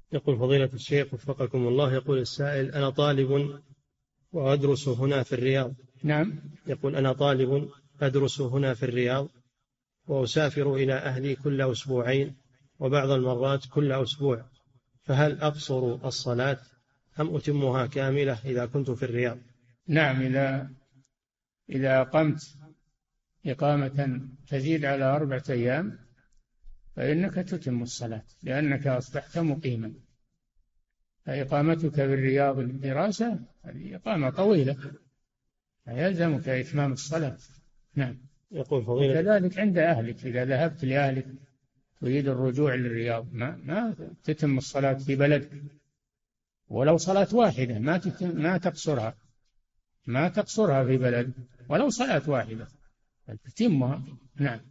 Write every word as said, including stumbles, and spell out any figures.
يقول فضيلة الشيخ وفقكم الله، يقول السائل: أنا طالب وأدرس هنا في الرياض. نعم. يقول: أنا طالب أدرس هنا في الرياض وأسافر إلى أهلي كل أسبوعين وبعض المرات كل أسبوع، فهل أقصر الصلاة أم أتمها كاملة إذا كنت في الرياض؟ نعم، إذا إذا أقمت إقامة تزيد على أربعة أيام فإنك تتم الصلاة، لأنك أصبحت مقيما. فإقامتك في الرياض للدراسة هذه إقامة طويلة، فيلزمك إتمام الصلاة. نعم. يقول فضيلة وكذلك عند أهلك، إذا ذهبت لأهلك تريد الرجوع للرياض ما, ما تتم الصلاة في بلدك، ولو صلاة واحدة ما تتم ما تقصرها ما تقصرها في بلد ولو صلاة واحدة تتمها. نعم.